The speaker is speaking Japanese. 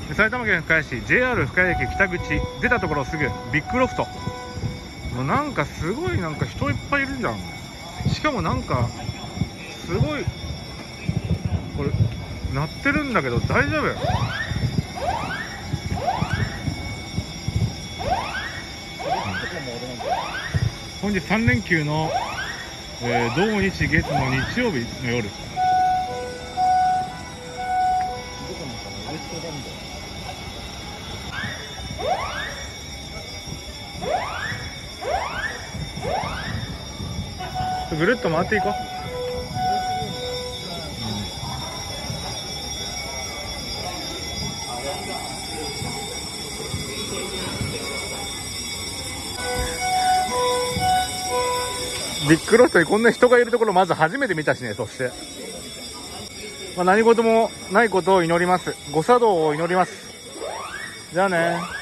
埼玉県深谷市 JR 深谷駅北口出たところすぐビッグロフト。もうなんかすごいなんか人いっぱいいるじゃん。しかもなんかすごいこれ鳴ってるんだけど大丈夫？本日3連休の、土日月の日曜日の夜。ぐるっと回っていこう。ビッグロフトにこんな人がいるところまず初めて見たしね。そして、何事もないことを祈ります。ご作動を祈ります。じゃあね。